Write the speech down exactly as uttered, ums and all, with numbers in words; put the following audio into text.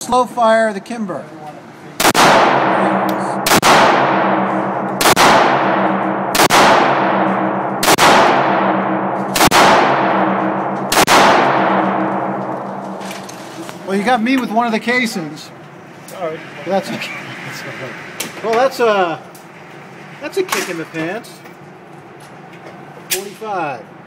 slow fire the Kimber. Well, you got me with one of the casings. All right. That's okay. Well, that's a that's a kick in the pants. forty-five.